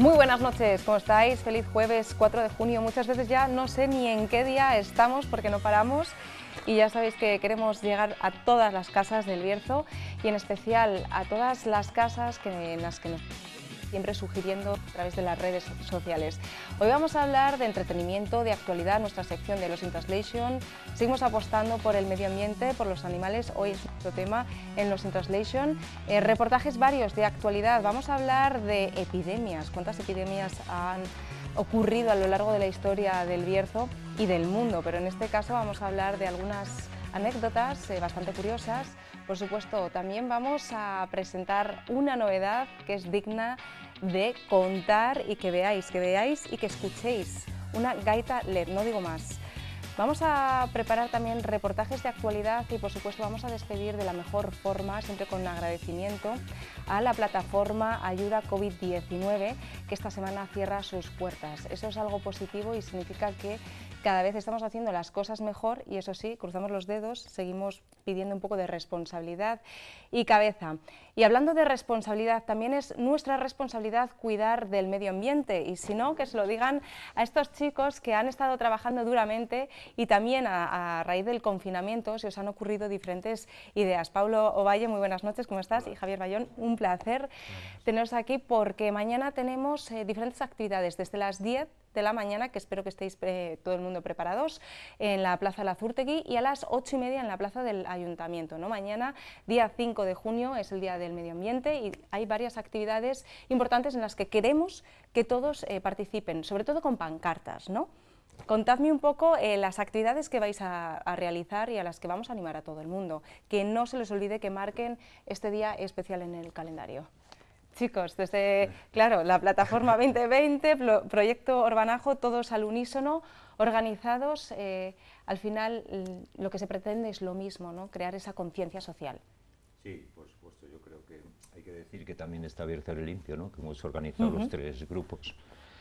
Muy buenas noches, ¿cómo estáis? Feliz jueves 4 de junio. Muchas veces ya no sé ni en qué día estamos porque no paramos y ya sabéis que queremos llegar a todas las casas del Bierzo y en especial a todas las casas en las que nos siempre sugiriendo a través de las redes sociales. Hoy vamos a hablar de entretenimiento, de actualidad, nuestra sección de Lost in Translation. Seguimos apostando por el medio ambiente, por los animales. Hoy es nuestro tema en Lost in Translation. Reportajes varios de actualidad. Vamos a hablar de epidemias. ¿Cuántas epidemias han ocurrido a lo largo de la historia del Bierzo y del mundo? Pero en este caso vamos a hablar de algunas anécdotas bastante curiosas. Por supuesto, también vamos a presentar una novedad que es digna de contar y que veáis y que escuchéis. Una gaita LED, no digo más. Vamos a preparar también reportajes de actualidad y por supuesto vamos a despedir de la mejor forma, siempre con agradecimiento, a la plataforma Ayuda COVID-19 que esta semana cierra sus puertas. Eso es algo positivo y significa que cada vez estamos haciendo las cosas mejor y eso sí, cruzamos los dedos, seguimos pidiendo un poco de responsabilidad y cabeza. Y hablando de responsabilidad, también es nuestra responsabilidad cuidar del medio ambiente y si no, que se lo digan a estos chicos que han estado trabajando duramente y también a raíz del confinamiento se os han ocurrido diferentes ideas. Pablo Ovalle, muy buenas noches, ¿cómo estás? Hola. Y Javier Bayón, un placer teneros aquí porque mañana tenemos diferentes actividades desde las 10 de la mañana, que espero que estéis todo el mundo preparados, en la Plaza Lazurtegui y a las 8:30 en la Plaza del Ayuntamiento, ¿no? Mañana, día 5 de junio, es el Día del Medio Ambiente y hay varias actividades importantes en las que queremos que todos participen, sobre todo con pancartas, ¿no? Contadme un poco las actividades que vais a realizar y a las que vamos a animar a todo el mundo, que no se les olvide que marquen este día especial en el calendario. Chicos, desde, claro, la plataforma 2020, proyecto Orbanajo, todos al unísono, organizados, al final lo que se pretende es lo mismo, ¿no? Crear esa conciencia social. Sí, por supuesto, yo creo que hay que decir que también está Bierzo Limpio, ¿no? Que hemos organizado los tres grupos.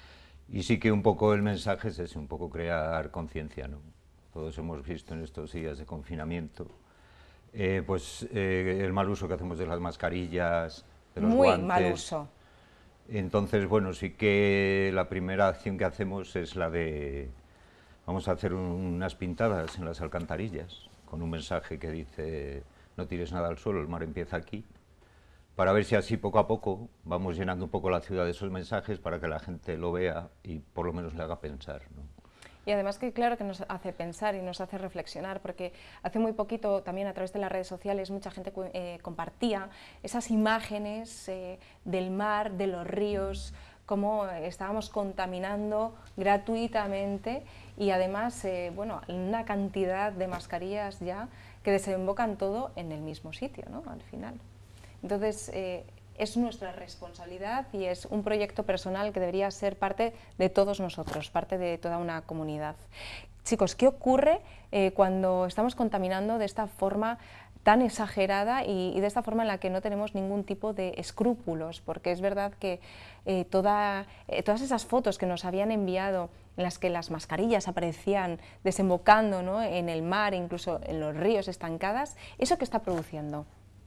Y sí que un poco el mensaje es ese, un poco crear conciencia, ¿no? Todos hemos visto en estos días de confinamiento, el mal uso que hacemos de las mascarillas, de los Muy guantes. mal uso. Entonces, bueno, sí que la primera acción que hacemos es la de, vamos a hacer unas pintadas en las alcantarillas, con un mensaje que dice, no tires nada al suelo, el mar empieza aquí, para ver si así poco a poco vamos llenando un poco la ciudad de esos mensajes para que la gente lo vea y por lo menos le haga pensar, ¿no? Y además que claro que nos hace pensar y nos hace reflexionar, porque hace muy poquito también a través de las redes sociales mucha gente compartía esas imágenes del mar, de los ríos, cómo estábamos contaminando gratuitamente y además bueno, una cantidad de mascarillas ya que desembocan todo en el mismo sitio, ¿no? Al final. Entonces, es nuestra responsabilidad y es un proyecto personal que debería ser parte de todos nosotros, parte de toda una comunidad. Chicos, ¿qué ocurre cuando estamos contaminando de esta forma tan exagerada y de esta forma en la que no tenemos ningún tipo de escrúpulos? Porque es verdad que todas esas fotos que nos habían enviado en las que las mascarillas aparecían desembocando, ¿no?, en el mar, incluso en los ríos estancadas, ¿eso qué está produciendo?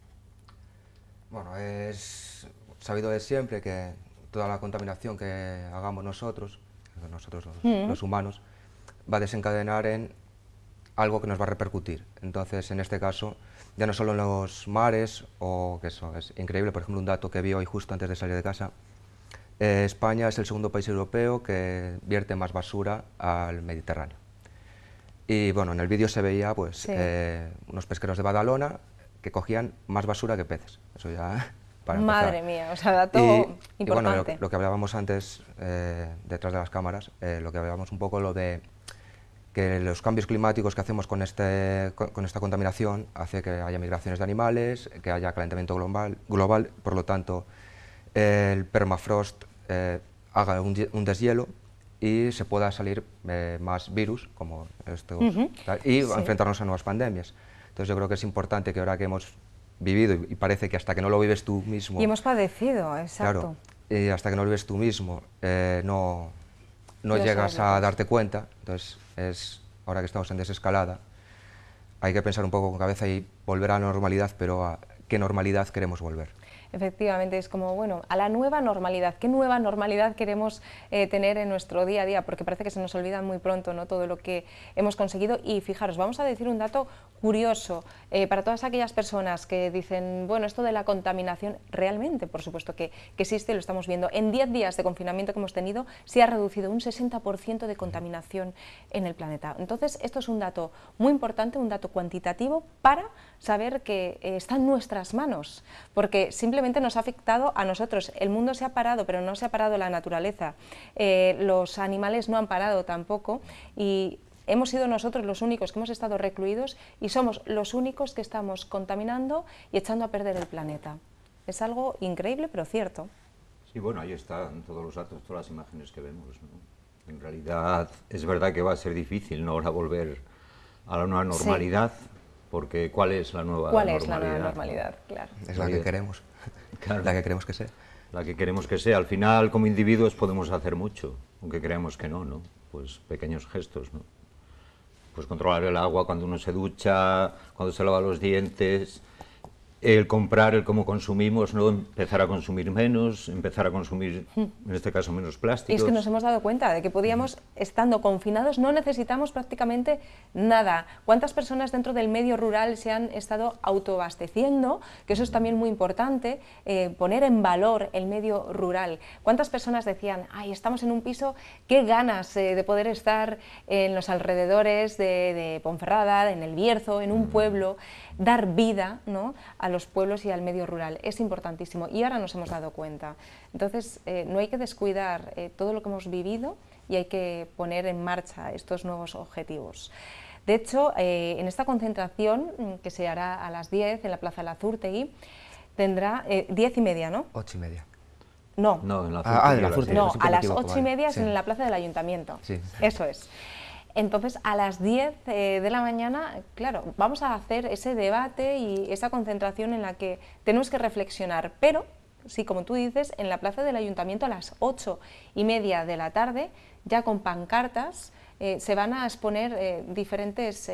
Bueno, es sabido de siempre que toda la contaminación que hagamos nosotros los humanos, va a desencadenar en algo que nos va a repercutir. Entonces, en este caso, ya no solo en los mares, o que eso es increíble, por ejemplo, un dato que vi hoy justo antes de salir de casa, España es el segundo país europeo que vierte más basura al Mediterráneo. Y bueno, en el vídeo se veía pues, Sí. Unos pesqueros de Badalona que cogían más basura que peces. Eso ya para Madre empezar. mía, o sea, dato Y bueno, importante. lo que hablábamos antes, detrás de las cámaras, lo que hablábamos un poco, lo de que los cambios climáticos que hacemos con esta contaminación hace que haya migraciones de animales, que haya calentamiento global, por lo tanto, el permafrost haga un deshielo y se pueda salir más virus, como estos, y Sí. enfrentarnos a nuevas pandemias. Entonces yo creo que es importante que ahora que hemos vivido, y parece que hasta que no lo vives tú mismo... Y hemos padecido, exacto. Claro, y hasta que no lo vives tú mismo, no No llegas sabes lo a que es. darte cuenta. Entonces, ahora que estamos en desescalada, hay que pensar un poco con cabeza y volver a la normalidad, pero ¿a qué normalidad queremos volver? Efectivamente, es como, bueno, a la nueva normalidad. ¿Qué nueva normalidad queremos tener en nuestro día a día? Porque parece que se nos olvida muy pronto, ¿no?, todo lo que hemos conseguido. Y fijaros, vamos a decir un dato curioso para todas aquellas personas que dicen, bueno, esto de la contaminación, realmente, por supuesto que existe, lo estamos viendo. En 10 días de confinamiento que hemos tenido, se ha reducido un 60% de contaminación en el planeta. Entonces, esto es un dato muy importante, un dato cuantitativo para saber que está en nuestras manos, porque simplemente nos ha afectado a nosotros. El mundo se ha parado, pero no se ha parado la naturaleza. Los animales no han parado tampoco y hemos sido nosotros los únicos que hemos estado recluidos y somos los únicos que estamos contaminando y echando a perder el planeta. Es algo increíble, pero cierto. Sí, bueno, ahí están todos los datos, todas las imágenes que vemos, ¿no? En realidad es verdad que va a ser difícil, ¿no?, ahora volver a la nueva normalidad, sí. Porque ¿cuál es la nueva normalidad? ¿Cuál es la nueva normalidad? Claro. Es la que queremos, claro. La que queremos que sea. La que queremos que sea. Al final, como individuos podemos hacer mucho, aunque creamos que no, ¿no? Pues pequeños gestos, ¿no? Pues controlar el agua cuando uno se ducha, cuando se lava los dientes, el comprar, el cómo consumimos, ¿no? Empezar a consumir menos, empezar a consumir, en este caso, menos plásticos. Y es que nos hemos dado cuenta de que podíamos, estando confinados, no necesitamos prácticamente nada. ¿Cuántas personas dentro del medio rural se han estado autoabasteciendo? Que eso es también muy importante, poner en valor el medio rural. ¿Cuántas personas decían, ay, estamos en un piso, qué ganas de poder estar en los alrededores de Ponferrada, en el Bierzo, en un pueblo, dar vida, ¿no?, a los pueblos y al medio rural? Es importantísimo y ahora nos hemos dado cuenta. Entonces, no hay que descuidar todo lo que hemos vivido y hay que poner en marcha estos nuevos objetivos. De hecho, en esta concentración, que se hará a las 10 en la Plaza de la Zúrtegui, tendrá 10:30, ¿no? 8:30. No, no, en la Zúrtegui, no, a las 8:30 es en la Plaza del Ayuntamiento. Sí. Eso es. Entonces, a las 10 de la mañana, claro, vamos a hacer ese debate y esa concentración en la que tenemos que reflexionar, pero, sí, como tú dices, en la Plaza del Ayuntamiento a las 8:30 de la tarde, ya con pancartas, se van a exponer diferentes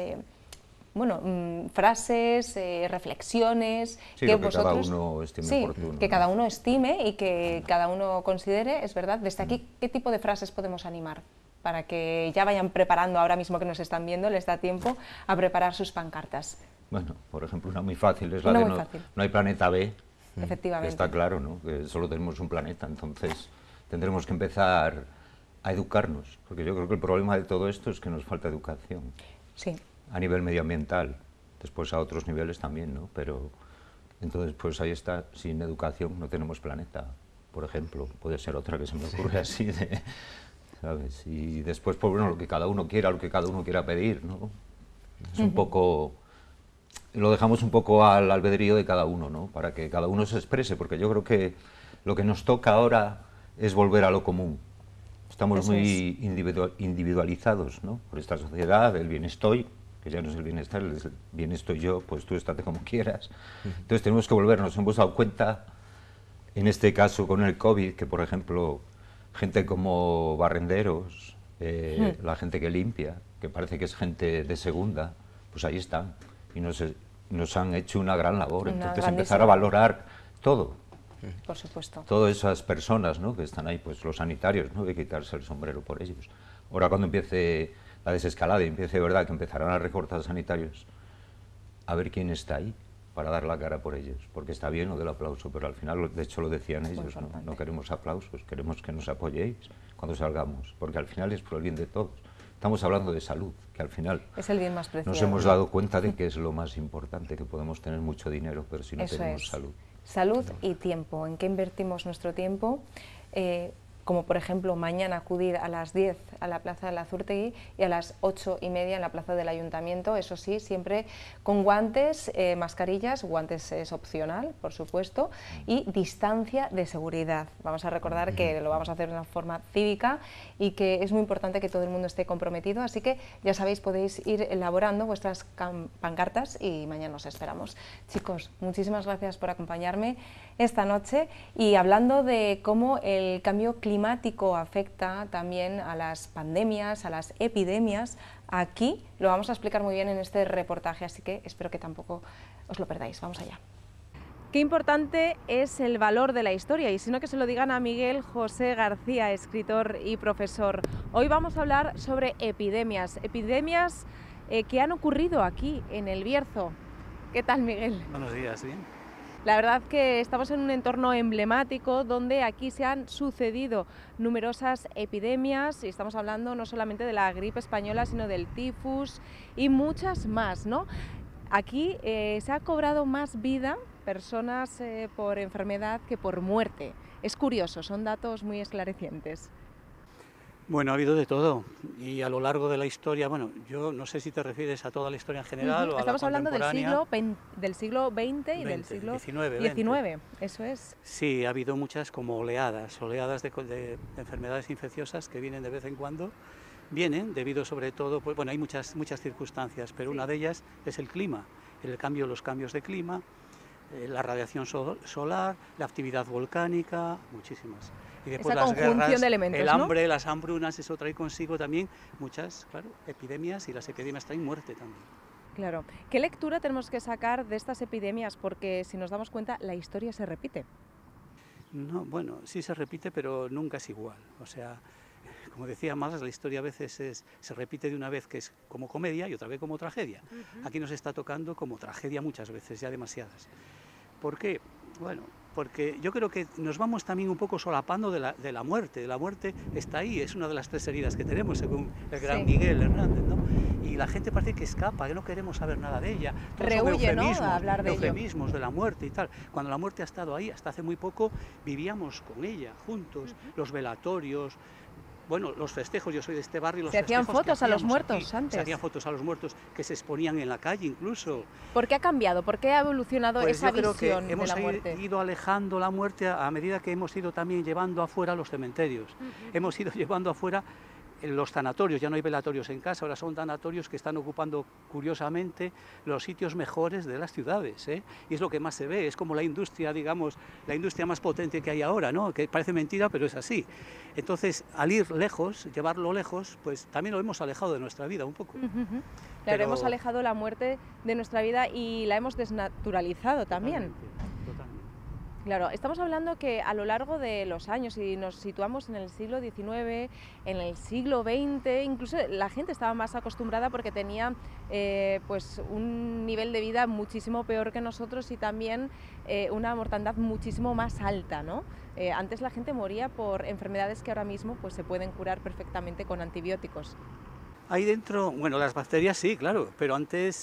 frases, reflexiones, sí, que vosotros, cada uno estime oportuno, que ¿no? cada uno estime y que cada uno considere, es verdad. Desde aquí, ¿qué tipo de frases podemos animar? Para que ya vayan preparando, ahora mismo que nos están viendo, les da tiempo a preparar sus pancartas. Bueno, por ejemplo, una muy fácil es la de no hay planeta B. Efectivamente. Está claro, ¿no?, que solo tenemos un planeta, entonces tendremos que empezar a educarnos, porque yo creo que el problema de todo esto es que nos falta educación. Sí. A nivel medioambiental, después a otros niveles también, ¿no? Pero entonces, pues ahí está, sin educación no tenemos planeta, por ejemplo, puede ser otra que se me ocurre así de... ¿sabes? Y después, pues bueno, lo que cada uno quiera, lo que cada uno quiera pedir, ¿no? Es un poco, lo dejamos un poco al albedrío de cada uno, ¿no?, para que cada uno se exprese, porque yo creo que lo que nos toca ahora es volver a lo común. Estamos muy individualizados, ¿no?, por esta sociedad, el bien estoy, que ya no es el bienestar, el bien estoy yo, pues tú estate como quieras. Entonces tenemos que volver, nos hemos dado cuenta, en este caso con el COVID, que por ejemplo, gente como barrenderos, la gente que limpia, que parece que es gente de segunda, pues ahí están, y nos han hecho una gran labor. Entonces empezar a valorar todo. Por supuesto. Todas esas personas, ¿no?, que están ahí, pues los sanitarios, ¿no?, de quitarse el sombrero por ellos. Ahora cuando empiece la desescalada y empiece de verdad que empezarán a recortar sanitarios, a ver quién está ahí para dar la cara por ellos, porque está bien lo del aplauso, pero al final, de hecho lo decían ellos, no queremos aplausos, queremos que nos apoyéis cuando salgamos, porque al final es por el bien de todos. Estamos hablando de salud, que al final es el bien más preciado. Nos hemos dado cuenta de que es lo más importante, que podemos tener mucho dinero, pero si no tenemos salud. Salud y tiempo, ¿en qué invertimos nuestro tiempo? Como por ejemplo mañana acudir a las 10 a la Plaza de la Zúrtegui y a las 8:30 en la Plaza del Ayuntamiento, eso sí, siempre con guantes, mascarillas, guantes es opcional, por supuesto, y distancia de seguridad. Vamos a recordar que lo vamos a hacer de una forma cívica y que es muy importante que todo el mundo esté comprometido, así que ya sabéis, podéis ir elaborando vuestras pancartas y mañana os esperamos. Chicos, muchísimas gracias por acompañarme esta noche y hablando de cómo el cambio climático afecta también a las pandemias, a las epidemias, aquí lo vamos a explicar muy bien en este reportaje, así que espero que tampoco os lo perdáis. Vamos allá. Qué importante es el valor de la historia, y si no, que se lo digan a Miguel José García, escritor y profesor. Hoy vamos a hablar sobre epidemias que han ocurrido aquí en El Bierzo. ¿Qué tal, Miguel? Buenos días, bien. La verdad que estamos en un entorno emblemático donde aquí se han sucedido numerosas epidemias, y estamos hablando no solamente de la gripe española, sino del tifus y muchas más, ¿no? Aquí se ha cobrado más vida personas por enfermedad que por muerte. Es curioso, son datos muy esclarecientes. Bueno, ha habido de todo, y a lo largo de la historia, bueno, yo no sé si te refieres a toda la historia en general o a la Estamos hablando del siglo XX y del siglo XIX, eso es. Sí, ha habido muchas como oleadas de enfermedades infecciosas que vienen de vez en cuando. Vienen debido sobre todo, pues, bueno, hay muchas circunstancias, pero una de ellas es el clima, los cambios de clima, la radiación solar, la actividad volcánica, muchísimas. Y después esa las guerras, de elementos, el ¿no? hambre, las hambrunas, eso trae consigo también muchas, claro, epidemias, y las epidemias traen muerte también. Claro. ¿Qué lectura tenemos que sacar de estas epidemias? Porque si nos damos cuenta, la historia se repite. No, bueno, sí se repite, pero nunca es igual. O sea, como decía Marx, la historia a veces se repite de una vez que es como comedia y otra vez como tragedia. Aquí nos está tocando como tragedia muchas veces, ya demasiadas. ¿Por qué? Bueno, porque yo creo que nos vamos también un poco solapando de la muerte. La muerte está ahí, es una de las 3 heridas que tenemos, según el gran Miguel Hernández, ¿no? Y la gente parece que escapa, que no queremos saber nada de ella. Rehuye, ¿no?, a hablar de eufemismos de la muerte y tal. Cuando la muerte ha estado ahí, hasta hace muy poco, vivíamos con ella, juntos, los velatorios. Bueno, los festejos, yo soy de este barrio. Se hacían fotos a los muertos antes. Se hacían fotos a los muertos que se exponían en la calle incluso. ¿Por qué ha cambiado? ¿Por qué ha evolucionado pues esa visión de la muerte? Hemos ido alejando la muerte a medida que hemos ido también llevando afuera los cementerios. Hemos ido llevando afuera los tanatorios, ya no hay velatorios en casa, ahora son tanatorios que están ocupando curiosamente los sitios mejores de las ciudades, ¿eh? Y es lo que más se ve, es como la industria, digamos, la industria más potente que hay ahora, ¿no? Que parece mentira, pero es así. Entonces, al ir lejos, llevarlo lejos, pues también lo hemos alejado de nuestra vida un poco. Claro, hemos alejado la muerte de nuestra vida y la hemos desnaturalizado también. Totalmente. Claro, estamos hablando que a lo largo de los años, y nos situamos en el siglo XIX, en el siglo XX, incluso la gente estaba más acostumbrada porque tenía pues un nivel de vida muchísimo peor que nosotros y también una mortandad muchísimo más alta, ¿no? Antes la gente moría por enfermedades que ahora mismo pues, se pueden curar perfectamente con antibióticos. Ahí dentro, bueno, las bacterias sí, claro, pero antes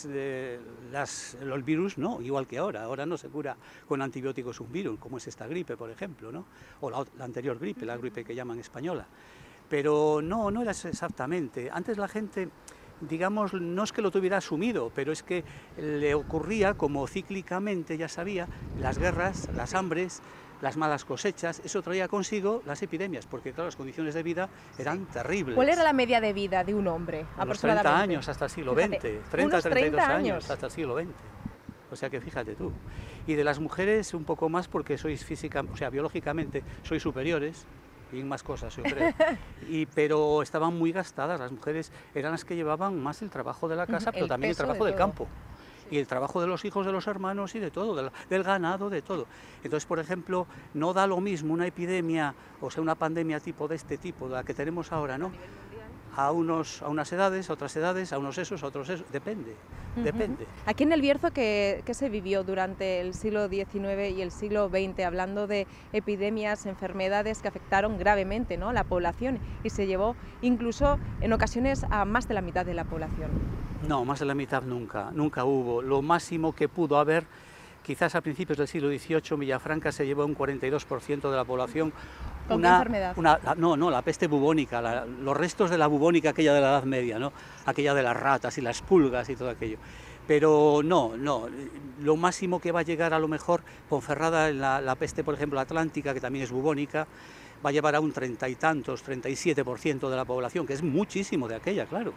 el virus no, igual que ahora. Ahora no se cura con antibióticos un virus, como es esta gripe, por ejemplo, ¿no? O la anterior gripe, la gripe que llaman española. Pero no era exactamente. Antes la gente, digamos, no es que lo tuviera asumido, pero es que le ocurría como cíclicamente, ya sabía, las guerras, las hambres, las malas cosechas, eso traía consigo las epidemias, porque claro, las condiciones de vida eran terribles. ¿Cuál era la media de vida de un hombre, aproximadamente? 30 años hasta el siglo XX, 30, 32 años hasta el siglo XX. O sea que fíjate tú. Y de las mujeres un poco más porque sois biológicamente sois superiores, y más cosas, yo creo. Pero estaban muy gastadas, las mujeres eran las que llevaban más el trabajo de la casa, pero también el trabajo del campo. Y el trabajo de los hijos, de los hermanos y de todo, del ganado, de todo. Entonces, por ejemplo, no da lo mismo una epidemia, o sea, una pandemia de este tipo, de la que tenemos ahora, ¿no? A unas edades, a otras edades, a unos esos, a otros esos, depende. Aquí en El Bierzo, ¿qué se vivió durante el siglo XIX y el siglo XX, hablando de epidemias, enfermedades que afectaron gravemente, ¿no?, a la población, y se llevó incluso en ocasiones a más de la mitad de la población? No, más de la mitad nunca hubo. Lo máximo que pudo haber, quizás a principios del siglo XVIII, en Villafranca se llevó un 42% de la población. ¿Con qué enfermedad? La peste bubónica, los restos de la bubónica, aquella de la Edad Media, ¿no? Aquella de las ratas y las pulgas y todo aquello. Pero no, lo máximo que va a llegar a lo mejor, Ponferrada, la peste, por ejemplo, atlántica, que también es bubónica, va a llevar a un 30 y tantos, 37% de la población, que es muchísimo de aquella, claro.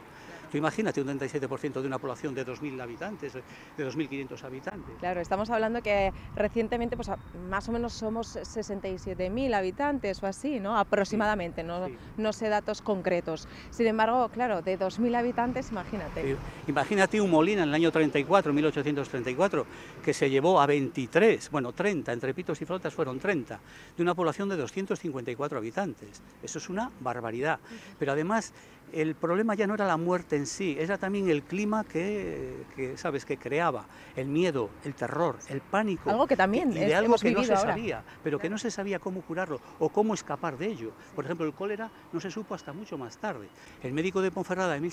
Tú imagínate un 37% de una población de 2.000 habitantes, de 2.500 habitantes. Claro, estamos hablando que recientemente pues, más o menos somos 67.000 habitantes o así, ¿no? Aproximadamente, sí. No sé datos concretos. Sin embargo, claro, de 2.000 habitantes, imagínate. Sí. Imagínate un Molina en el año 34, 1834, que se llevó a 23, bueno, 30, entre pitos y flautas fueron 30, de una población de 254 habitantes. Eso es una barbaridad. Pero además, el problema ya no era la muerte en sí, era también el clima ¿sabes?, que creaba, el miedo, el terror, el pánico. Algo que también de algo hemos que no se ahora. sabía, pero que no se sabía cómo curarlo o cómo escapar de ello. Por ejemplo, el cólera no se supo hasta mucho más tarde. El médico de Ponferrada en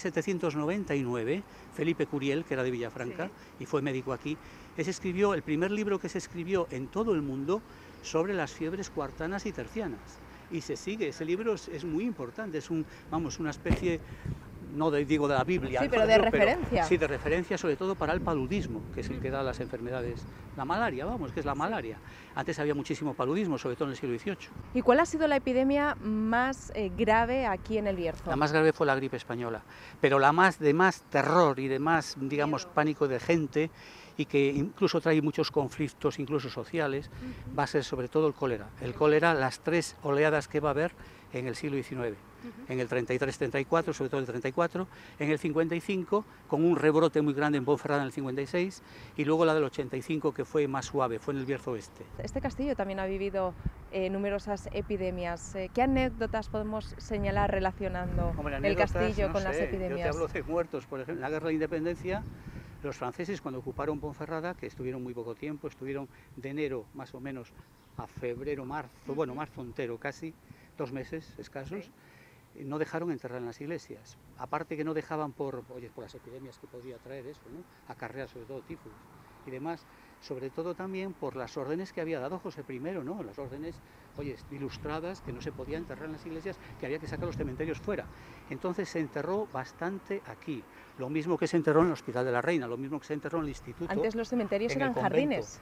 1799, Felipe Curiel, que era de Villafranca y fue médico aquí, escribió el primer libro que se escribió en todo el mundo sobre las fiebres cuartanas y tercianas. Y se sigue, ese libro es muy importante, es una especie, no digo de la Biblia, sí, pero de referencia. Sí, de referencia sobre todo para el paludismo, que es el que da las enfermedades, la malaria, que es la malaria. Antes había muchísimo paludismo, sobre todo en el siglo XVIII. ¿Y cuál ha sido la epidemia más grave aquí en el Bierzo? La más grave fue la gripe española, pero la de más terror y de más, digamos, pánico de gente, y que incluso trae muchos conflictos, incluso sociales, va a ser sobre todo el cólera. El cólera, las 3 oleadas que va a haber en el siglo XIX. En el 33-34, sobre todo el 34, en el 55, con un rebrote muy grande en Ponferrada en el 56, y luego la del 85, que fue más suave, fue en el Bierzo Oeste. Este castillo también ha vivido numerosas epidemias. ¿Qué anécdotas podemos señalar relacionando el castillo con las epidemias? Yo te hablo de muertos, por ejemplo, en la Guerra de Independencia. Los franceses, cuando ocuparon Ponferrada, que estuvieron muy poco tiempo, estuvieron de enero más o menos a febrero, marzo, bueno, marzo entero casi, 2 meses escasos, no dejaron enterrar en las iglesias. Aparte que no dejaban por las epidemias que podía traer eso, ¿no? Acarrear sobre todo tifus y demás, sobre todo también por las órdenes que había dado José I, ¿no? Las órdenes, ilustradas, que no se podía enterrar en las iglesias, que había que sacar los cementerios fuera. Entonces se enterró bastante aquí, lo mismo que se enterró en el Hospital de la Reina, lo mismo que se enterró en el instituto. Antes los cementerios eran jardines,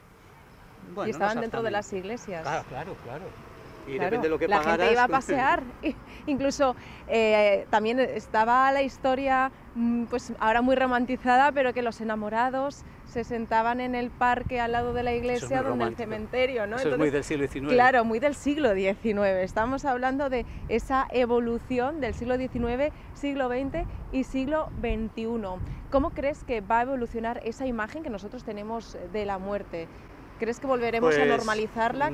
y estaban dentro de las iglesias. Claro. Y claro, depende de lo que la pagaras, gente iba a pasear. Incluso también estaba la historia, pues ahora muy romantizada, pero que los enamorados se sentaban en el parque al lado de la iglesia, donde el cementerio, ¿no? Eso es muy del siglo XIX. Claro, muy del siglo XIX. Estamos hablando de esa evolución del siglo XIX, siglo XX y siglo XXI. ¿Cómo crees que va a evolucionar esa imagen que nosotros tenemos de la muerte? ¿Crees que volveremos a normalizarla?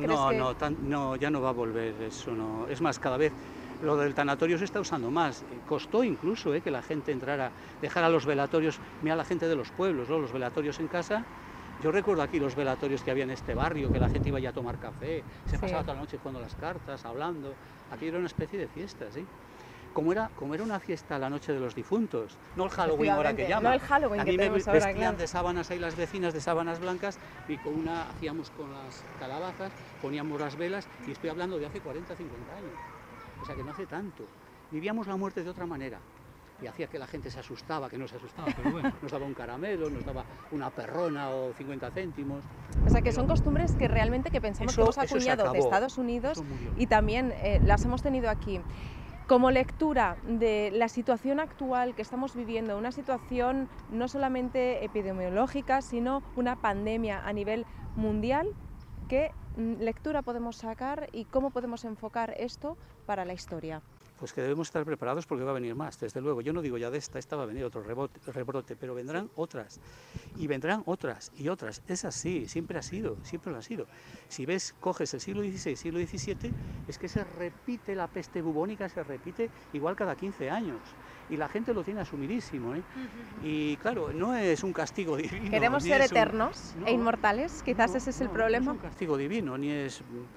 No, ya no va a volver, eso no. Es más, cada vez lo del tanatorio se está usando más. Costó incluso que la gente dejara los velatorios. Mira la gente de los pueblos, ¿no? Los velatorios en casa. Yo recuerdo aquí los velatorios que había en este barrio, que la gente iba ya a tomar café, se pasaba toda la noche jugando las cartas, hablando. Aquí era una especie de fiesta, ¿sí? Como era una fiesta la noche de los difuntos, no el Halloween ahora que llaman. No el Halloween a que mí me tenemos ahora, vestían de sábanas ahí las vecinas, de sábanas blancas, y hacíamos con las calabazas, poníamos las velas, y estoy hablando de hace 40, 50 años. O sea que no hace tanto. Vivíamos la muerte de otra manera. Y hacía que la gente se asustaba, que no se asustaba, pero bueno, nos daba un caramelo, nos daba una perrona o 50 céntimos. O sea que son costumbres que realmente pensamos que hemos acuñado de Estados Unidos y también las hemos tenido aquí. Como lectura de la situación actual que estamos viviendo, una situación no solamente epidemiológica, sino una pandemia a nivel mundial, ¿qué lectura podemos sacar y cómo podemos enfocar esto para la historia? Pues que debemos estar preparados porque va a venir más, desde luego. Yo no digo ya de esta va a venir otro rebrote, pero vendrán otras, y vendrán otras y otras. Es así, siempre lo ha sido. Si coges el siglo XVI, siglo XVII, es que se repite la peste bubónica, se repite igual cada 15 años. Y la gente lo tiene asumidísimo, ¿eh? Y claro, no es un castigo divino. ¿Queremos ser eternos e inmortales? Quizás ese es el problema. No es un castigo divino, ni es...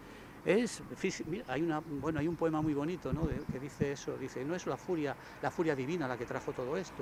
hay un poema muy bonito, ¿no? Que dice eso, dice, no es la furia divina la que trajo todo esto,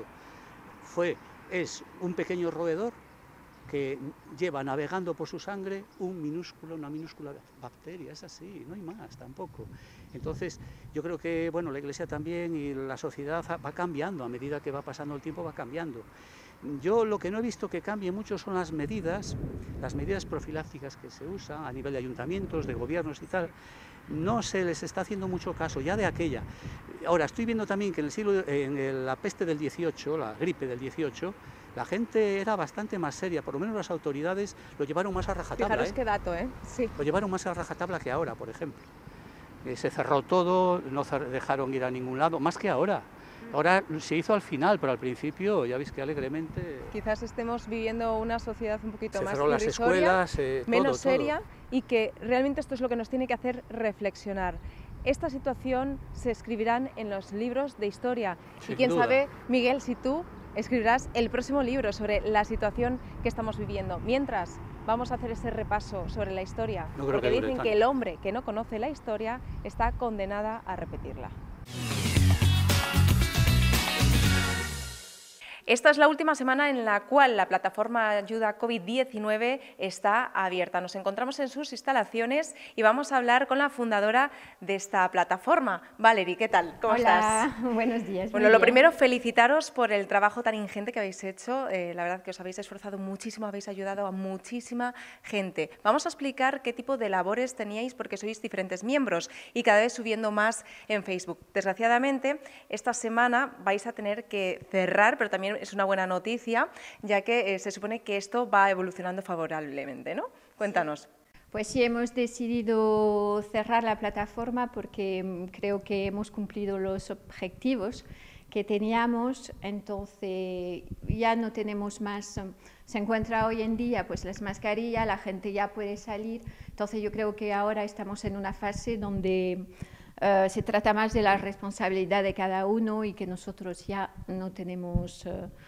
es un pequeño roedor que lleva navegando por su sangre una minúscula bacteria, es así, no hay más tampoco. Entonces yo creo que la Iglesia también y la sociedad va cambiando, a medida que va pasando el tiempo va cambiando. Yo lo que no he visto que cambie mucho son las medidas profilácticas que se usan a nivel de ayuntamientos, de gobiernos y tal. no se les está haciendo mucho caso ya de aquella. Ahora, estoy viendo también que en la peste del 18, la gripe del 18, la gente era bastante más seria, por lo menos las autoridades lo llevaron más a rajatabla. Fijaros qué dato, ¿eh? Sí. Lo llevaron más a rajatabla que ahora, por ejemplo. Se cerró todo, no dejaron ir a ningún lado, más que ahora. Ahora se hizo al final, pero al principio ya veis que alegremente... Quizás estemos viviendo una sociedad un poquito más cerró las escuelas, menos seria, y que realmente esto es lo que nos tiene que hacer reflexionar. Esta situación se escribirán en los libros de historia. Sin y quién duda. sabe, Miguel, si tú escribirás el próximo libro sobre la situación que estamos viviendo. Mientras, vamos a hacer ese repaso sobre la historia, No creo porque que dure dicen tanto. que el hombre que no conoce la historia está condenada a repetirla. Esta es la última semana en la cual la plataforma Ayuda COVID-19 está abierta. Nos encontramos en sus instalaciones y vamos a hablar con la fundadora de esta plataforma. Valerie, ¿qué tal? ¿Cómo estás? Hola, buenos días. Bueno, muy lo bien. primero, felicitaros por el trabajo tan ingente que habéis hecho. La verdad que os habéis esforzado muchísimo, habéis ayudado a muchísima gente. Vamos a explicar qué tipo de labores teníais porque sois diferentes miembros y cada vez subiendo más en Facebook. Desgraciadamente, esta semana vais a tener que cerrar, pero también es una buena noticia, ya que se supone que esto va evolucionando favorablemente, ¿no? Cuéntanos. Pues sí, hemos decidido cerrar la plataforma porque creo que hemos cumplido los objetivos que teníamos, entonces ya no tenemos más, se encuentra hoy en día pues las mascarillas, la gente ya puede salir, entonces yo creo que ahora estamos en una fase donde se trata más de la responsabilidad de cada uno y que nosotros ya no tenemos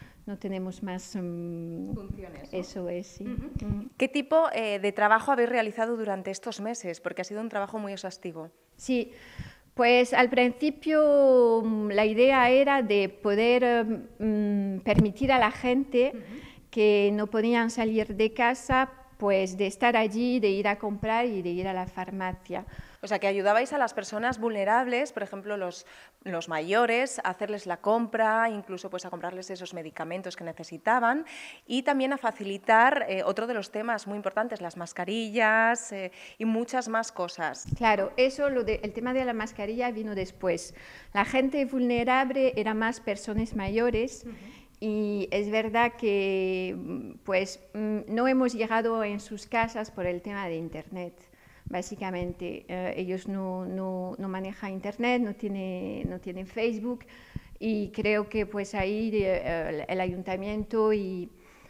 más funciones, ¿no? Eso es, sí. ¿Qué tipo de trabajo habéis realizado durante estos meses? Porque ha sido un trabajo muy exhaustivo. Sí, pues al principio la idea era de poder permitir a la gente que no podían salir de casa, pues de estar allí, de ir a comprar y de ir a la farmacia. O sea, que ayudabais a las personas vulnerables, por ejemplo, los mayores, a hacerles la compra, incluso pues a comprarles esos medicamentos que necesitaban y también a facilitar otro de los temas muy importantes, las mascarillas y muchas más cosas. Claro, eso, el tema de la mascarilla vino después. La gente vulnerable era más personas mayores. Y es verdad que pues, no hemos llegado en sus casas por el tema de Internet. Básicamente, ellos no manejan Internet, no tienen Facebook y creo que pues ahí el ayuntamiento y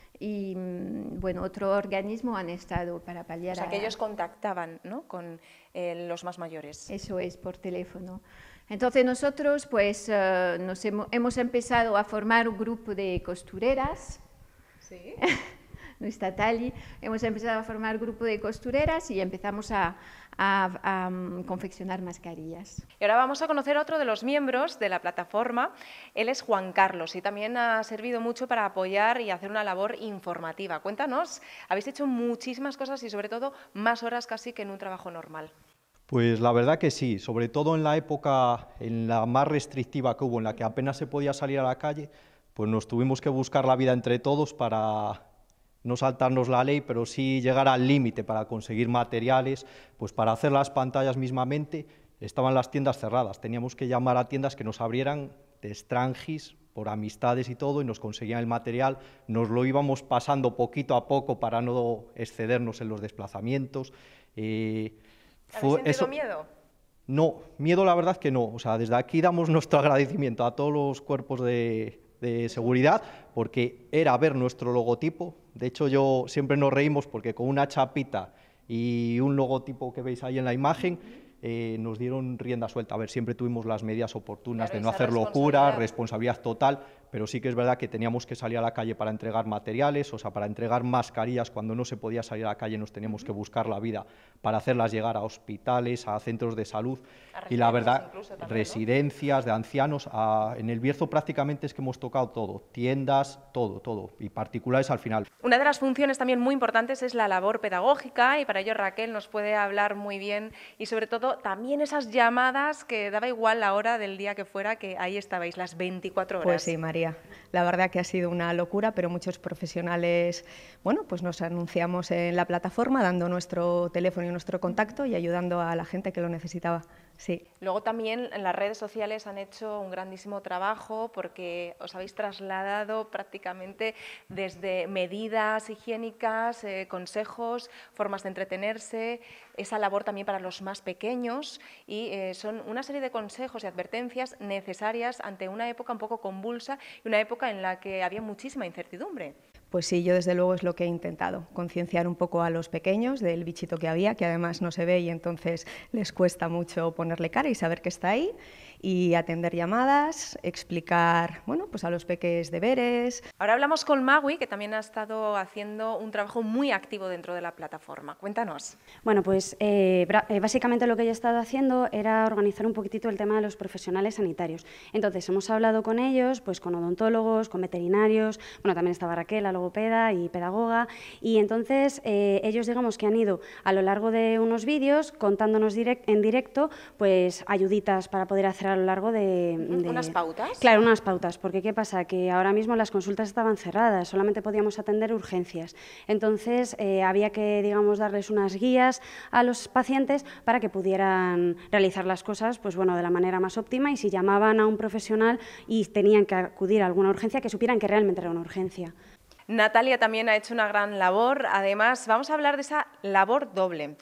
bueno, otro organismo han estado para paliar. O sea, que ellos contactaban, ¿no?, con los más mayores. Eso es, por teléfono. Entonces nosotros pues hemos empezado a formar un grupo de costureras. Sí. No está Tali. Hemos empezado a formar grupo de costureras y empezamos a confeccionar mascarillas. Y ahora vamos a conocer a otro de los miembros de la plataforma. Él es Juan Carlos y también ha servido mucho para apoyar y hacer una labor informativa. Cuéntanos, habéis hecho muchísimas cosas y sobre todo más horas casi que en un trabajo normal. Pues la verdad que sí, sobre todo en la época, en la más restrictiva que hubo, en la que apenas se podía salir a la calle, pues nos tuvimos que buscar la vida entre todos para no saltarnos la ley, pero sí llegar al límite para conseguir materiales, pues para hacer las pantallas mismamente, estaban las tiendas cerradas, teníamos que llamar a tiendas que nos abrieran de extranjis, por amistades y todo, y nos conseguían el material, nos lo íbamos pasando poquito a poco para no excedernos en los desplazamientos. ¿Habéis sentido miedo? No, miedo la verdad que no. O sea, desde aquí damos nuestro agradecimiento a todos los cuerpos de seguridad, porque era ver nuestro logotipo. De hecho, siempre nos reímos porque con una chapita y un logotipo que veis ahí en la imagen, nos dieron rienda suelta. A ver, siempre tuvimos las medidas oportunas, claro, de no hacer locura, responsabilidad total, pero sí que es verdad que teníamos que salir a la calle para entregar materiales, o sea, para entregar mascarillas. Cuando no se podía salir a la calle nos teníamos que buscar la vida para hacerlas llegar a hospitales, a centros de salud, y la verdad, también, residencias, ¿no?, de ancianos. En el Bierzo prácticamente es que hemos tocado todo, tiendas, todo, y particulares al final. Una de las funciones también muy importantes es la labor pedagógica, y para ello Raquel nos puede hablar muy bien, y sobre todo también esas llamadas que daba igual la hora del día que fuera, que ahí estabais las 24 horas. Pues sí, María. día. La verdad que ha sido una locura, pero muchos profesionales, bueno, pues nos anunciamos en la plataforma dando nuestro teléfono y nuestro contacto y ayudando a la gente que lo necesitaba. Sí. Luego también en las redes sociales han hecho un grandísimo trabajo porque os habéis trasladado prácticamente desde medidas higiénicas, consejos, formas de entretenerse, esa labor también para los más pequeños y son una serie de consejos y advertencias necesarias ante una época un poco convulsa y una época en la que había muchísima incertidumbre. Pues sí, yo desde luego es lo que he intentado, concienciar un poco a los pequeños del bichito que había, que además no se ve y entonces les cuesta mucho ponerle cara y saber que está ahí, y atender llamadas, explicar, bueno, pues a los peques deberes. Ahora hablamos con Magui, que también ha estado haciendo un trabajo muy activo dentro de la plataforma. Cuéntanos. Bueno, pues básicamente lo que ella ha estado haciendo era organizar un poquitito el tema de los profesionales sanitarios. Entonces hemos hablado con ellos, pues con odontólogos, con veterinarios, bueno, también estaba Raquel, la logopeda y pedagoga, y entonces ellos digamos que han ido a lo largo de unos vídeos contándonos en directo pues ayuditas para poder hacer a lo largo de... ¿Unas pautas? Claro, unas pautas, porque ¿qué pasa? Que ahora mismo las consultas estaban cerradas, solamente podíamos atender urgencias. Entonces había que, digamos, darles unas guías a los pacientes para que pudieran realizar las cosas pues, bueno, de la manera más óptima, y si llamaban a un profesional y tenían que acudir a alguna urgencia, que supieran que realmente era una urgencia. Natalia también ha hecho una gran labor. Además, vamos a hablar de esa labor doble,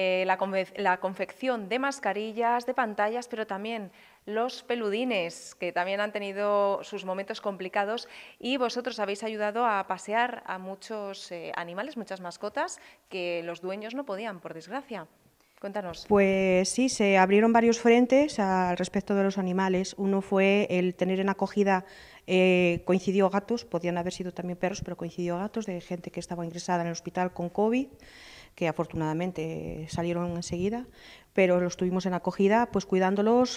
la confección de mascarillas, de pantallas, pero también los peludines, que también han tenido sus momentos complicados, y vosotros habéis ayudado a pasear a muchos animales, muchas mascotas, que los dueños no podían, por desgracia. Cuéntanos. Pues sí, se abrieron varios frentes al respecto de los animales. Uno fue el tener en acogida, coincidió gatos, podían haber sido también perros, pero coincidió gatos de gente que estaba ingresada en el hospital con COVID, que afortunadamente salieron enseguida, pero los tuvimos en acogida, pues cuidándolos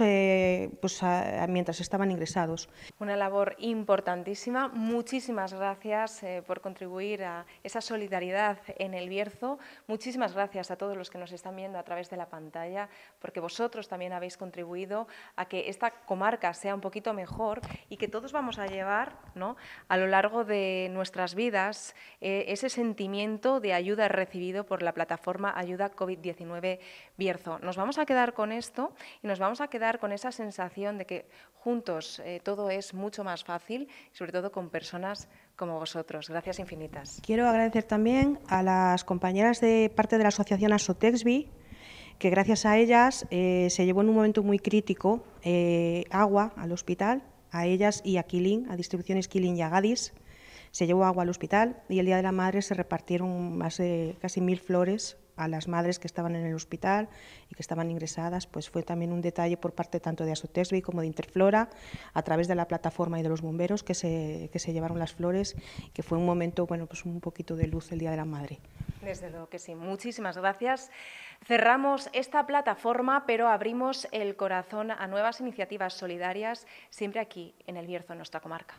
mientras estaban ingresados. Una labor importantísima. Muchísimas gracias por contribuir a esa solidaridad en El Bierzo. Muchísimas gracias a todos los que nos están viendo a través de la pantalla, porque vosotros también habéis contribuido a que esta comarca sea un poquito mejor y que todos vamos a llevar, ¿no?, a lo largo de nuestras vidas ese sentimiento de ayuda recibido por la plataforma Ayuda COVID-19 Bierzo. Nos vamos a quedar con esto y nos vamos a quedar con esa sensación de que juntos todo es mucho más fácil, y sobre todo con personas como vosotros. Gracias infinitas. Quiero agradecer también a las compañeras de parte de la asociación Asotexbi, que gracias a ellas se llevó en un momento muy crítico agua al hospital, a ellas y a Quilín, a Distribuciones Quilín y a Gadis. Se llevó agua al hospital y el Día de la Madre se repartieron más de casi 1000 flores a las madres que estaban en el hospital y que estaban ingresadas. Pues fue también un detalle por parte tanto de Asotexbi como de Interflora, a través de la plataforma y de los bomberos que se llevaron las flores, que fue un momento, bueno, pues un poquito de luz el Día de la Madre. Desde luego que sí, muchísimas gracias. Cerramos esta plataforma, pero abrimos el corazón a nuevas iniciativas solidarias, siempre aquí en El Bierzo, en nuestra comarca.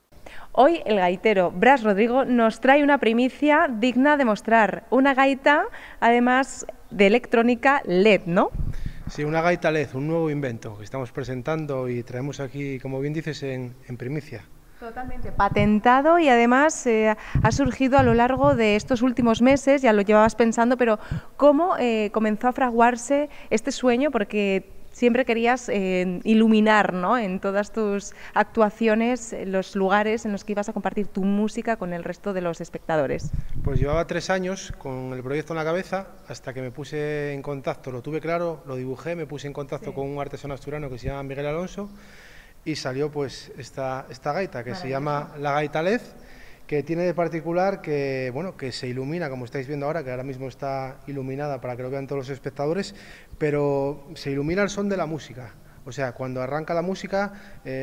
Hoy el gaitero Bras Rodrigo nos trae una primicia digna de mostrar, una gaita además de electrónica LED, ¿no? Sí, una gaita LED, un nuevo invento que estamos presentando y traemos aquí, como bien dices, en primicia. Totalmente patentado, y además ha surgido a lo largo de estos últimos meses, ya lo llevabas pensando, pero ¿cómo comenzó a fraguarse este sueño? Porque siempre querías iluminar, ¿no?, en todas tus actuaciones los lugares en los que ibas a compartir tu música con el resto de los espectadores. Pues llevaba 3 años con el proyecto en la cabeza, hasta que me puse en contacto, lo tuve claro, lo dibujé, me puse en contacto con un artesano asturiano que se llama Miguel Alonso, y salió pues esta gaita que se llama la gaita LED, que tiene de particular que, bueno, que se ilumina, como estáis viendo ahora, que ahora mismo está iluminada para que lo vean todos los espectadores, pero se ilumina el son de la música. O sea, cuando arranca la música,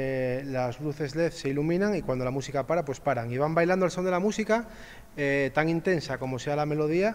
las luces LED se iluminan, y cuando la música para, pues paran. Y van bailando el son de la música, tan intensa como sea la melodía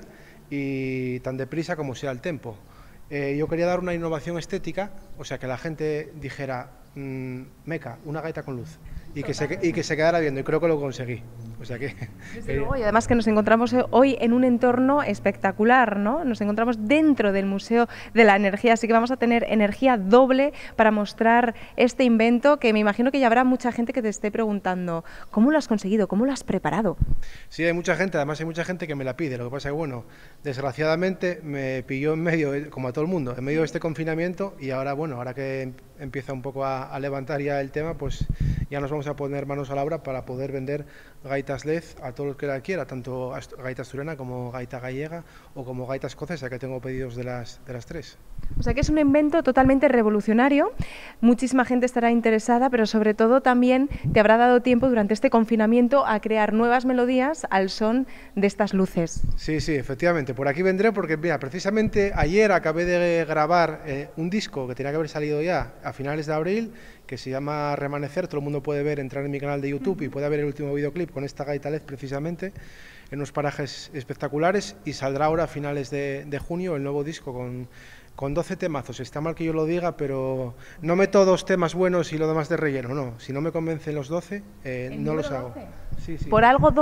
y tan deprisa como sea el tempo. Yo quería dar una innovación estética, o sea, que la gente dijera, meca, una gaita con luz. y que se quedara viendo, y creo que lo conseguí. O sea que... Desde luego, y además que nos encontramos hoy en un entorno espectacular, ¿no? Nos encontramos dentro del Museo de la Energía, así que vamos a tener energía doble para mostrar este invento, que me imagino que ya habrá mucha gente que te esté preguntando, ¿cómo lo has conseguido? ¿Cómo lo has preparado? Sí, hay mucha gente, además hay mucha gente que me la pide. Lo que pasa es que, bueno, desgraciadamente me pilló en medio, como a todo el mundo, en medio de este confinamiento, y ahora, bueno, ahora que empieza un poco a levantar ya el tema, pues ya nos vamos a poner manos a la obra para poder vender gaitas LED a todo el que la quiera, tanto gaita asturiana como gaita gallega o como gaita escocesa, que tengo pedidos de las tres. O sea que es un invento totalmente revolucionario, muchísima gente estará interesada, pero sobre todo también te habrá dado tiempo durante este confinamiento a crear nuevas melodías al son de estas luces. Sí, sí, efectivamente, por aquí vendré porque, mira, precisamente ayer acabé de grabar un disco que tenía que haber salido ya a finales de abril, que se llama Remanecer. Todo el mundo puede ver, entrar en mi canal de YouTube y puede ver el último videoclip con esta gaita LED precisamente, en unos parajes espectaculares, y saldrá ahora a finales de junio el nuevo disco con 12 temazos. Está mal que yo lo diga, pero no meto 2 temas buenos y lo demás de relleno, no. Si no me convencen los 12, no los hago. Sí, sí. ¿Por algo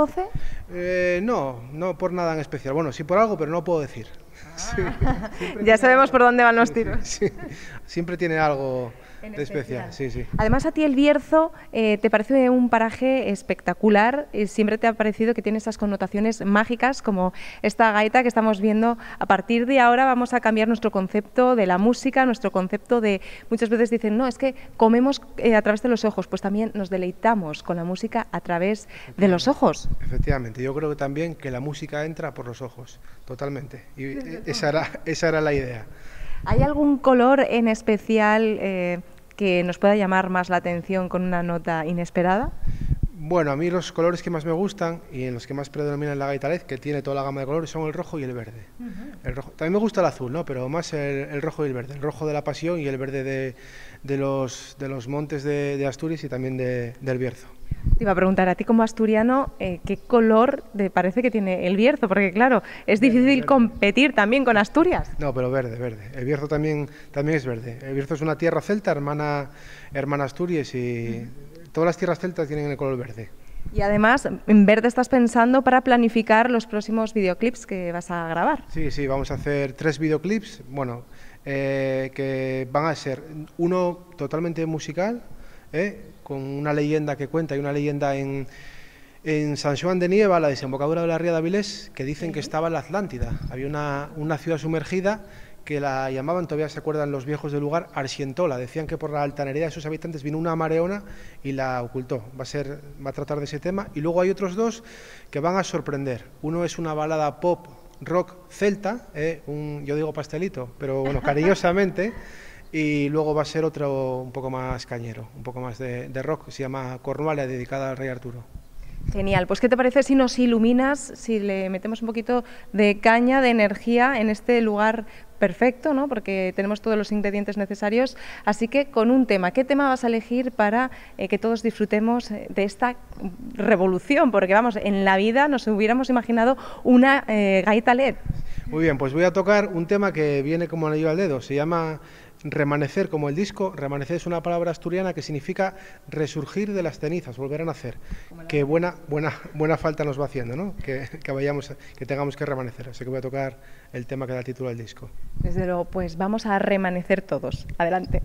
12? No por nada en especial. Bueno, sí por algo, pero no puedo decir. Sí, ya sabemos por dónde van los tiros. Sí, siempre tiene algo de especial. Sí, sí. Además, a ti el Bierzo te parece un paraje espectacular, siempre te ha parecido que tiene esas connotaciones mágicas como esta gaita que estamos viendo. A partir de ahora vamos a cambiar nuestro concepto de la música, nuestro concepto de... Muchas veces dicen, no, es que comemos a través de los ojos, pues también nos deleitamos con la música a través de los ojos. Efectivamente, yo creo que también que la música entra por los ojos, totalmente, y esa era la idea. ¿Hay algún color en especial que nos pueda llamar más la atención con una nota inesperada? Bueno, a mí los colores que más me gustan y en los que más predominan la gaita LED, que tiene toda la gama de colores, son el rojo y el verde. El rojo. También me gusta el azul, ¿no? Pero más el rojo y el verde. El rojo de la Pasión y el verde de los montes de Asturias y también del Bierzo. Te iba a preguntar a ti como asturiano, ¿qué color te parece que tiene el Bierzo? Porque claro, es difícil competir también con Asturias. No, pero verde. El Bierzo también es verde. El Bierzo es una tierra celta, hermana Asturias, y todas las tierras celtas tienen el color verde. Y además, en verde estás pensando para planificar los próximos videoclips que vas a grabar. Sí, vamos a hacer 3 videoclips, bueno, que van a ser uno totalmente musical, con una leyenda que cuenta, hay una leyenda en San Xoán de Nieva, la desembocadura de la ría de Avilés, que dicen que estaba en la Atlántida. Había una ciudad sumergida que la llamaban, todavía se acuerdan los viejos del lugar, Arxientola. Decían que por la altanería de sus habitantes vino una mareona y la ocultó. Va a tratar de ese tema. Y luego hay otros 2 que van a sorprender. Uno es una balada pop rock celta, yo digo pastelito, pero bueno, cariñosamente. Y luego va a ser otro un poco más cañero, un poco más de rock, que se llama Cornualia, dedicada al rey Arturo. Genial, pues ¿qué te parece si nos iluminas, si le metemos un poquito de caña, de energía en este lugar perfecto, ¿no? Porque tenemos todos los ingredientes necesarios, así que con un tema. ¿Qué tema vas a elegir para que todos disfrutemos de esta revolución? Porque vamos, en la vida nos hubiéramos imaginado una gaita LED. Muy bien, pues voy a tocar un tema que viene como anillo al dedo, se llama Remanecer, como el disco. Remanecer es una palabra asturiana que significa resurgir de las cenizas, volver a nacer. Que buena falta nos va haciendo, ¿no? Que tengamos que remanecer. Así que voy a tocar el tema que da título al disco. Desde luego, pues vamos a remanecer todos. Adelante.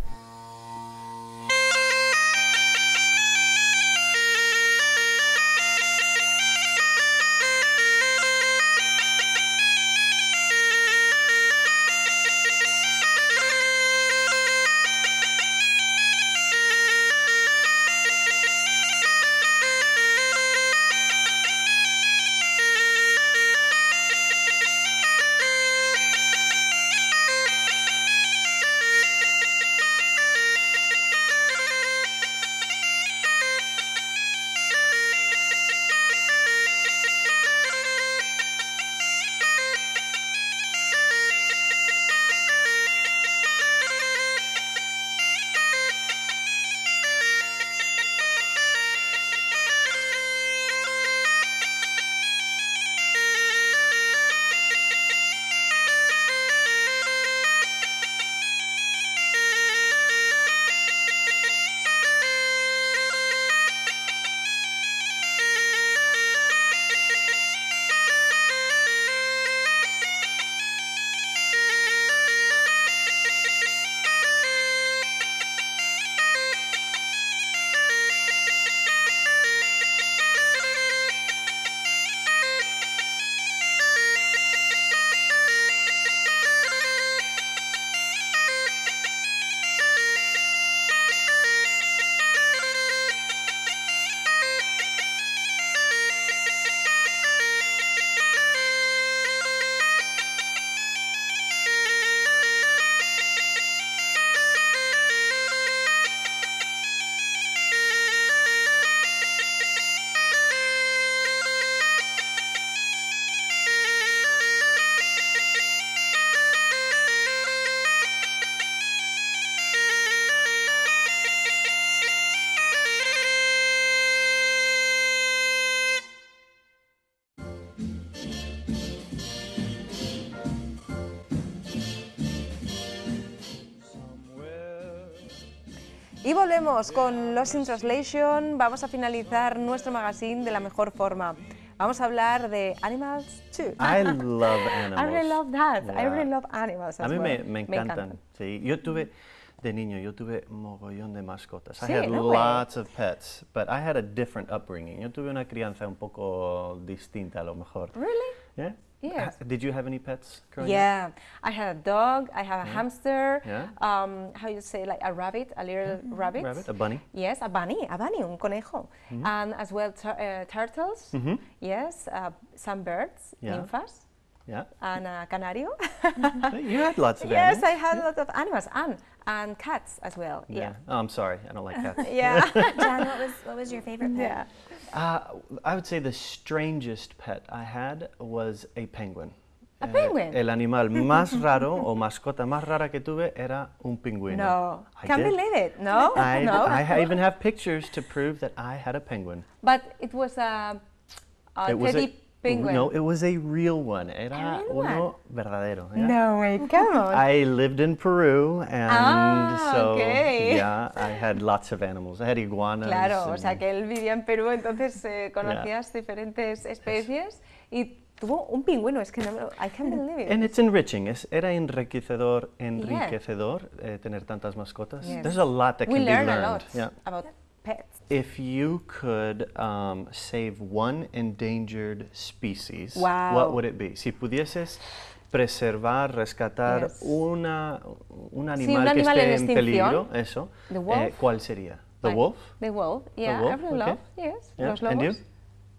Y volvemos con Lost in Translation. Vamos a finalizar nuestro magazine de la mejor forma. Vamos a hablar de animals too. I love animals. I really love that. Yeah. I really love animals as A mí well. me encantan. Sí, yo tuve de niño, yo tuve mogollón de mascotas. Sí, I had no lots of pets, but I had a different upbringing. Yo tuve una crianza un poco distinta a lo mejor. Really? Yeah? Yes. Did you have any pets growing up? Yeah, I had a dog, I have a hamster, Yeah. How you say, like a rabbit, a little rabbit. Rabbit, a bunny? Yes, a bunny, un conejo. And as well turtles, yes, some birds, Yeah. ninfas, Yeah. and a canario. You had lots of Yes, animals. I had a lot of animals, and cats as well, yeah. Oh, I'm sorry, I don't like cats. Yeah. Jan, what was your favorite pet? Yeah. I would say the strangest pet I had was a penguin. A penguin? El animal más raro o mascota más rara que tuve era un pingüino. No, I can't did. believe it, no? No? I even have pictures to prove that I had a penguin. But it was a It was teddy penguin. No, it was a real one. Era A real uno verdadero. Yeah. No way, come on. I lived in Peru, and so okay. yeah, I had lots of animals. I had iguanas. Claro, o and- sea que él vivía en Perú, entonces conocías diferentes especies y tuvo un pingüino, es que no, I can't believe it. And it's enriching. Era enriquecedor tener tantas mascotas. Yes. There's a lot that We can be learn learned. a lot Yeah. about pets. If you could save one endangered species, Wow. what would it be? Si pudieses preservar, rescatar Yes. un un animal que animal esté en en peligro, extinción. eso, The wolf. ¿cuál sería? The Like, wolf? The wolf, yeah, wolf, I really okay. love, yes, Yeah. los And you? lobos.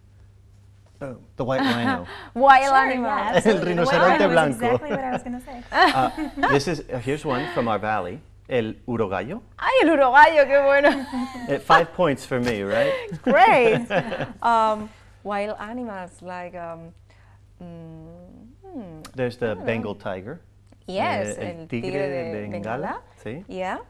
Oh, the white rhino. Wild Sure, animals. yeah, absolutely. The rinoceronte wild blanco. animal is exactly what I was going to say. Here's one from our valley. El urogallo. Ay, el urogallo, qué bueno. 5 points for me, right? Great. Wild animals like There's the Bengal tiger. yes, el el tigre de Bengala. Sí. Yeah.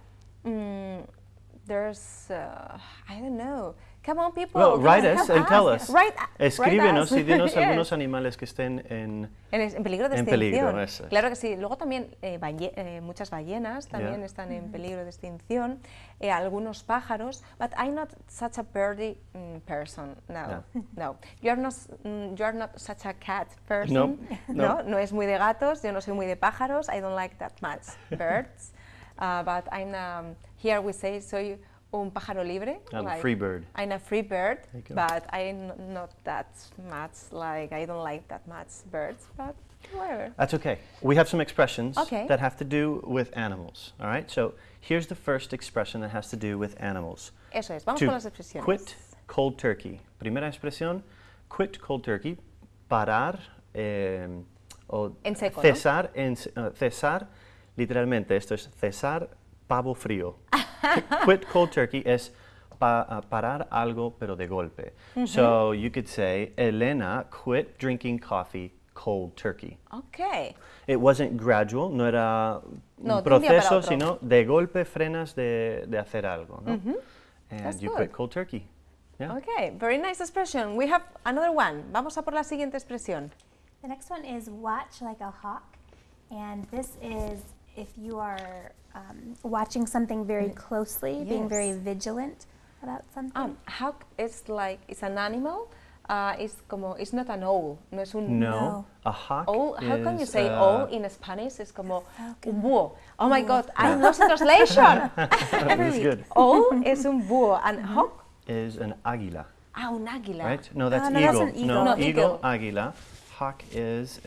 There's I don't know. Come on, people. Well, come write on, us come and tell us. Escríbenos y dinos Yes. algunos animales que estén en peligro de en extinción. peligro, eso es. Claro que sí. Luego también muchas ballenas también Yeah. están en peligro de extinción. Algunos pájaros. But I'm not such a birdy person. No, no. You're not such a cat person. No es muy de gatos. Yo no soy muy de pájaros. I don't like that much birds. But I'm here we say soy un pájaro libre. A free bird. I'm a free bird, There you go. but I'm not that much like, I don't like that much birds, but whatever. That's okay. We have some expressions Okay. that have to do with animals. All right. So here's the first expression that has to do with animals. Eso es, vamos To con las expresiones. quit cold turkey. Primera expresión, quit cold turkey, parar o En seco, ¿no? cesar, cesar, literalmente esto es cesar pavo frío. Quit cold turkey es parar algo pero de golpe. So you could say, Elena quit drinking coffee cold turkey. Okay. It wasn't gradual, no era No, un de un día para proceso, otro. sino de golpe frenas de hacer algo, ¿no? And That's you good. quit cold turkey. Yeah. Okay, very nice expression. We have another one. Vamos a por la siguiente expresión. The next one is watch like a hawk. And this is if you are watching something very closely, being Yes. very vigilant about something. Hawk is like, it's an animal. It's not an owl. No es un No, a hawk owl. How can you is, say owl in Spanish? Es como falcon. un búho. Oh my God, I'm lost in translation. That's good. Owl es un búho and hawk, Is an águila, un águila. right? No, that's no, eagle. that's an eagle. No, No, eagle, eagle. águila. Hawk is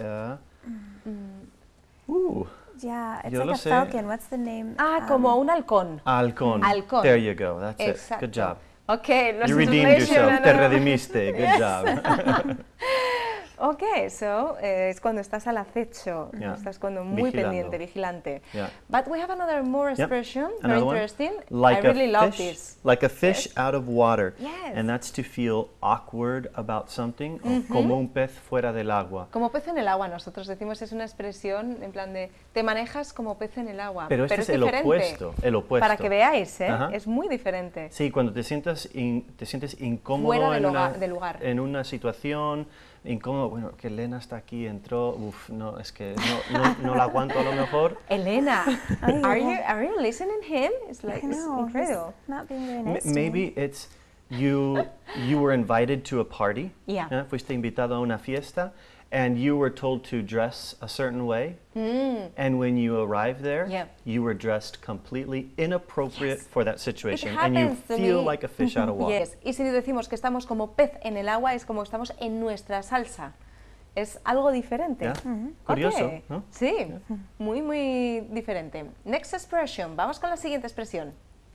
ooh, Yeah, it's Yo like lo a sé. falcon. What's the name? Como un halcón. halcón. Halcón. There you go. That's Exacto. it. Good job. Okay, lost You in redeemed translation, yourself. Te no. redimiste. Good job. Okay, so es cuando estás al acecho, Yeah. estás cuando muy Vigilando. pendiente, vigilante. Yeah. But we have another more Yep. expression, very Another one. interesting. Like I really a love fish, this. like a fish Yes. out of water. Yes. And that's to feel awkward about something, o como un pez fuera del agua. Como pez en el agua, nosotros decimos, es una expresión en plan de te manejas como pez en el agua. Pero este es el diferente. opuesto, el opuesto. Para que veáis, Ajá. es muy diferente. Sí, cuando te sientes incómodo Fuera del en, lugar- del lugar. en una situación, incómodo, bueno, que Elena está aquí, entró, no, es que no la aguanto a lo mejor. Elena, are you listening him? It's like, it's incredible. Not being very nice to me. Maybe it's you were invited to a party. Yeah. Fuiste invitado a una fiesta, and you were told to dress a certain way. And when you arrived there, you were dressed completely inappropriate for that situation, and you feel like a fish out of water. Yes. Y si decimos que estamos como pez en el agua, es como estamos en nuestra salsa. Es algo diferente. Curioso, Okay. ¿no? Sí, muy, muy diferente. Next expression. Vamos con la siguiente expresión.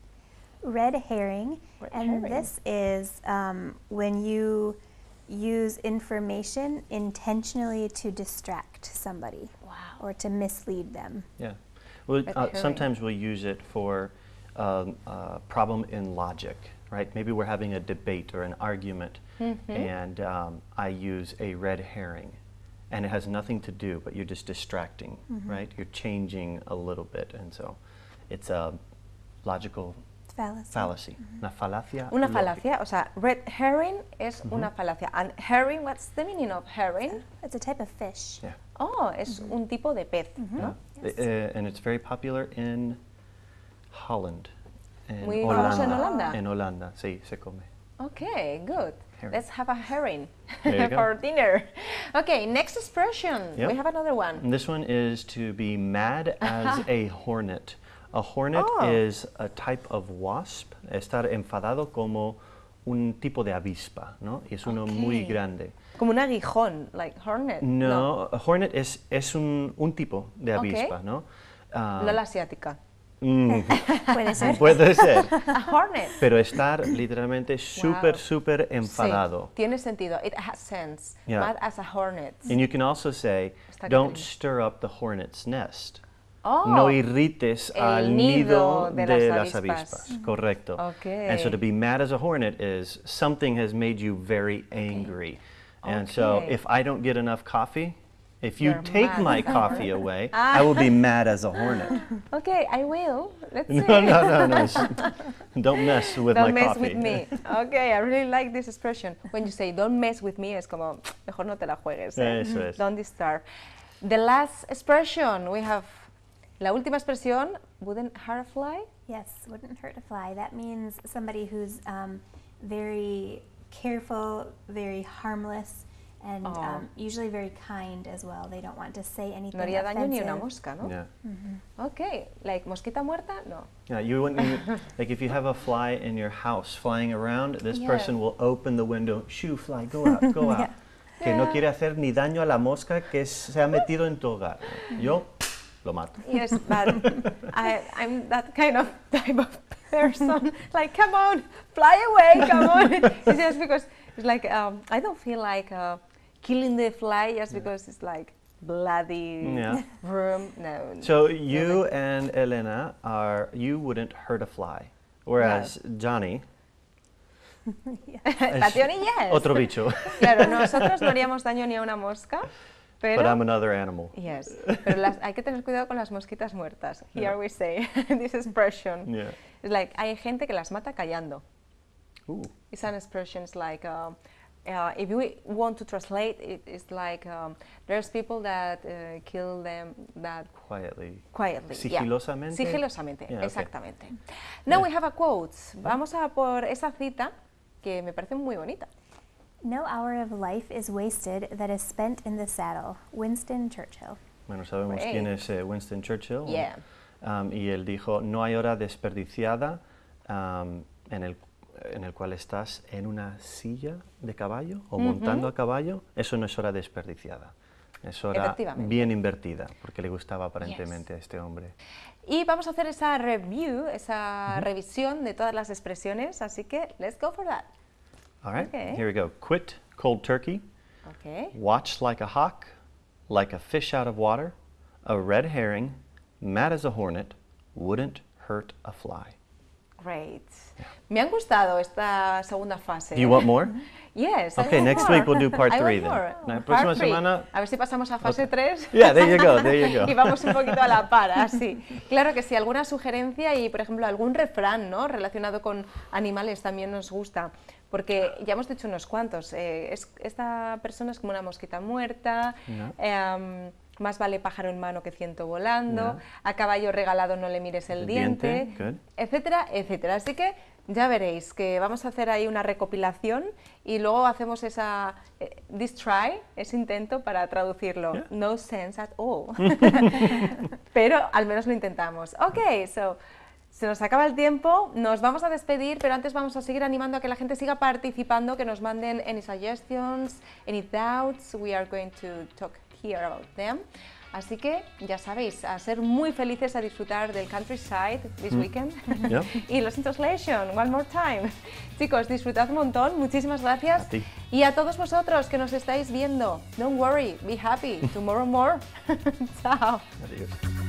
Red herring. This is when you use information intentionally to distract somebody or to mislead them. Yeah. Well, sometimes we'll use it for a problem in logic, right? Maybe we're having a debate or an argument, and I use a red herring, and it has nothing to do, but you're just distracting, right? You're changing a little bit, and so it's a logical fallacy. Una falacia. Una falacia, o sea, red herring es una falacia. And herring, what's the meaning of herring? It's a type of fish. Yeah. Oh, es un tipo de pez, ¿no? And it's very popular in Holland. Muy famoso en Holanda. En Holanda, sí, se come. Okay, good. Herring. Let's have a herring There you go. for dinner. Okay, next expression. Yep. We have another one. And this one is to be mad as a hornet. A hornet is a type of wasp. Estar enfadado como un tipo de avispa, ¿no? Y es uno muy grande. Como un aguijón, like hornet. No, a hornet es un tipo de avispa, ¿no? No la asiática. Puede ser. Puede ser. A hornet. Pero estar literalmente súper enfadado. Sí, tiene sentido. It has sense. Yeah. Mad as a hornet. And you can also say, don't stir up the hornet's nest. Oh, no irrites al nido de las avispas. avispas. Correcto. Okay. And so to be mad as a hornet is something has made you very angry. And so if I don't get enough coffee, if you take my coffee away, I will be mad as a hornet. Okay, I will. Let's see. No. Don't mess with my coffee. Don't mess with me. Okay, I really like this expression. When you say don't mess with me, es como, mejor no te la juegues. Eso es. Don't disturb. The last expression we have. La última expresión, wouldn't hurt a fly? Yes, wouldn't hurt a fly. That means somebody who's very careful, very harmless, and usually very kind as well. They don't want to say anything No haría daño offensive. ni una mosca, ¿no? Yeah. Okay, like mosquita muerta, no. Yeah, you wouldn't, like if you have a fly in your house flying around, this person will open the window, shoo, fly, go out, go out. Que no quiere hacer ni daño a la mosca que se ha metido en tu hogar. Yo lo mato. Yes, but I'm that kind of type of person. Like, come on, fly away, come on. It's just because it's like I don't feel like killing the fly just because it's like bloody room. No. So you and Elena you wouldn't hurt a fly, whereas Johnny. Tatiana, yes. Otro bicho. Claro, nosotros no haríamos daño ni a una mosca. Pero, But I'm another animal. Yes, pero hay que tener cuidado con las mosquitas muertas. Here we say this expression. Yeah. It's like hay gente que las mata callando. Ooh. It's an expression. It's like if we want to translate, it's like there's people that kill them that Quietly. Yeah. Sigilosamente. Sigilosamente, Yeah, exactamente. Okay. Now we have a quote. Vamos a por esa cita que me parece muy bonita. No hour of life is wasted that is spent in the saddle. Winston Churchill. Bueno, sabemos quién es Winston Churchill. Yeah. Y él dijo, no hay hora desperdiciada en el cual estás en una silla de caballo o montando a caballo. Eso no es hora desperdiciada. Es hora bien invertida, porque le gustaba aparentemente a este hombre. Y vamos a hacer esa review, esa revisión de todas las expresiones, así que let's go for that. All right, here we go. Quit cold turkey. Okay. Watch like a hawk, like a fish out of water, a red herring, mad as a hornet, wouldn't hurt a fly. Great. Me han gustado esta segunda fase. Do you want more? Yes. Okay, next week we'll do part 3 then. La próxima semana. A ver si pasamos a fase 3. Yeah, there you go, there you go. Y vamos un poquito a la par, así. Claro que sí, alguna sugerencia y, por ejemplo, algún refrán, ¿no?, relacionado con animales también nos gusta. Porque ya hemos dicho unos cuantos. Esta persona es como una mosquita muerta. No. Más vale pájaro en mano que ciento volando. No. A caballo regalado no le mires el diente. Etcétera, etcétera. Así que ya veréis que vamos a hacer ahí una recopilación y luego hacemos this try, ese intento para traducirlo. Yeah. No sense at all. Pero al menos lo intentamos. Ok, se nos acaba el tiempo, nos vamos a despedir, pero antes vamos a seguir animando a que la gente siga participando, que nos manden any suggestions, any doubts. We are going to talk here about them. Así que ya sabéis, a ser muy felices, a disfrutar del countryside this weekend. Yeah. Y Lost in Translation, one more time. Chicos, disfrutad un montón, muchísimas gracias. Y a todos vosotros que nos estáis viendo, don't worry, be happy, tomorrow more. Chao. Adiós.